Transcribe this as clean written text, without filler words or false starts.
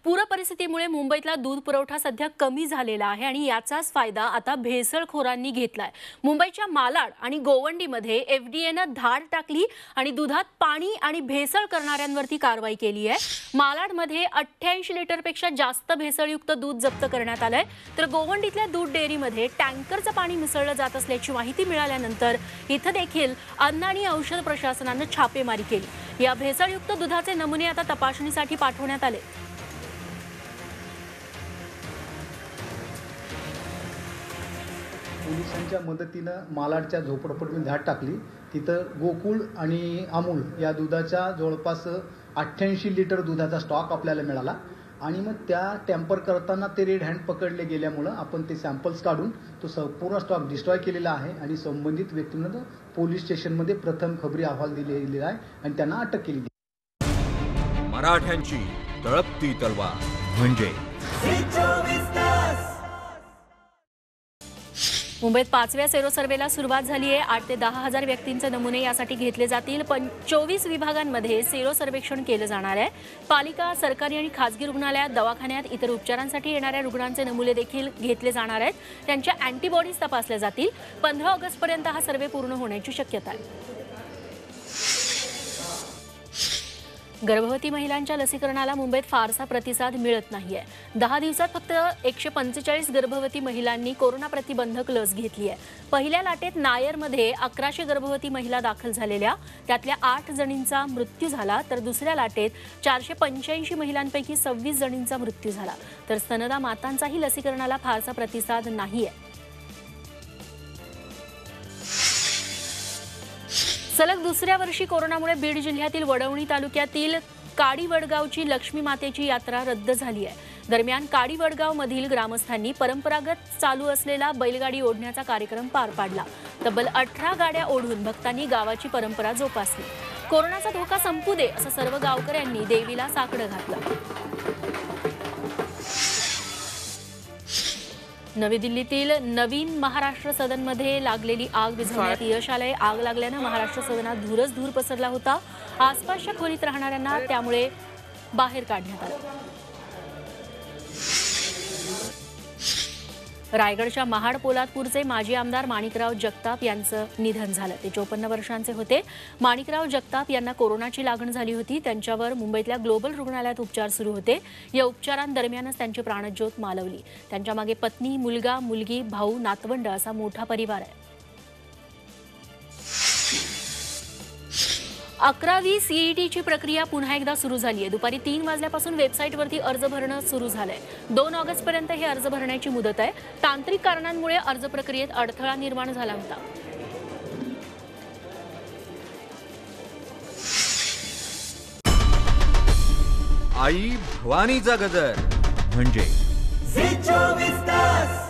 पूर परिस्थितीमुळे मुंबईतला दूध पुरवठा सध्या कमी झालेला आहे आणि याचाच फायदा आता भेसळखोरांनी घेतलाय। मुंबईच्या मालाड आणि गोवंडीमध्ये एफडीएनं धाड टाकली आणि दुधात पाणी आणि भेसळ करणाऱ्यांवरती कारवाई केली आहे। मालाडमध्ये 88 लिटरपेक्षा जास्त भेसळयुक्त दूध जप्त करण्यात आलंय, तर गोवंडीतल्या दूध डेअरीमध्ये टँकरचं पाणी मिसळलं जात असल्याची माहिती मिळाल्यानंतर इथं देखील अन्न आणि औषध प्रशासनानं छापेमारी केली। या भेसळयुक्त दुधाचे नमुने आता तपासणीसाठी पाठवण्यात आले। पोलिसांच्या मदतीनं मालाडच्या झोपडपट्टीमध्ये धाड टाकली। तिथं गोकुळ आणि अमूल या दुधाच्या जवळपास 88 लिटर दुधाचा स्टॉक आपल्याला मिळाला आणि मग त्या टॅम्पर करताना ते रेड हँड पकडले गेल्यामुळे आपण ते सॅम्पल्स काढून तो संपूर्ण स्टॉक डिस्ट्रॉय केलेला आहे आणि संबंधित व्यक्तींना पोलीस स्टेशनमध्ये प्रथम खबरी अहवाल दिलेला आहे आणि त्यांना अटक केली आहे। मराठ्यांची तळपती तलवार म्हणजे मुंबईत 5व्या सेरो सर्वेला सुरुवात झाली आहे। 8 ते 10 हजार व्यक्तींचे नमुने यासाठी घेतले जातील। 24 विभागांमध्ये सेरो सर्वेक्षण केले जाणार आहे। पालिका, सरकारी आणि खासगी रुग्णालयात, दवाखान्यात इतर उपचारांसाठी येणाऱ्या रुग्णांचे नमुने देखील घेतले जाणार आहेत। त्यांच्या अँटीबॉडीज तपासल्या जातील। 15 ऑगस्टपर्यंत हा सर्वे पूर्ण होण्याची शक्यता आहे। गर्भवती महिलांच्या लसीकरणाला मुंबईत फारसा प्रतिसाद मिळत नाहीये। 10 दिवसात फक्त 145 गर्भवती महिलांनी कोरोना प्रतिबंधक लस घेतली आहे। पहिल्या लाटेत नायरमध्ये 1100 गर्भवती महिला दाखल झालेल्या, त्यातल्या 8 जणींचा मृत्यू झाला, तर दुसऱ्या लाटेत 485 महिलांपैकी 26 जणींचा मृत्यू झाला, तर स्तनदा मातांचाही लसीकरणाला फारसा प्रतिसाद नाहीये। सलग दुसऱ्या वर्षी कोरोनामुळे बीड जिल्ह्यातील वडवणी तालुक्यातील काडी वडगावची लक्ष्मी मातेची यात्रा रद्द झाली आहे। दरम्यान काडी वडगाव मधील ग्रामस्थांनी परंपरागत चालू असलेला बैलगाडी ओढण्याचा कार्यक्रम पार पाडला। तब्बल 18 गाड्या ओढून भक्तांनी गावाची परंपरा जोपासली। कोरोनाचा धोका संपू दे असं सर्व गावकऱ्यांनी देवीला साकडं घातलं। नवी दिल्लीतील नवीन महाराष्ट्र सदनमध्ये लागलेली आग विझवण्यात यश आलंय। आग लागल्यानं महाराष्ट्र सदनात धूरच धूर पसरला होता। आसपासच्या खोलीत राहणाऱ्यांना त्यामुळे बाहेर काढण्यात आलं। रायगडच्या महाड पोलादपूरचे माजी आमदार माणिकराव जगताप यांचं निधन झालं। ते 54 वर्षांचे होते। माणिकराव जगताप यांना कोरोनाची लागण झाली होती। त्यांच्यावर मुंबईतल्या ग्लोबल रुग्णालयात उपचार सुरू होते। या उपचारांदरम्यानच त्यांची प्राणज्योत मालवली। त्यांच्या मागे पत्नी, मुलगा, मुलगी, भाऊ, नातवंड असा मोठा परिवार आहे। 11वी सीईटीची प्रक्रिया पुन्हा एकदा सुरू झाली आहे। दुपारी 3 वाजल्यापासून वेबसाईटवरती अर्ज भरणं सुरू झालंय। 2 ऑगस्टपर्यंत हे अर्ज भरण्याची मुदत आहे। तांत्रिक कारणांमुळे अर्ज प्रक्रियेत अडथळा निर्माण झाला होता। आई भवानीचा गजर म्हणजे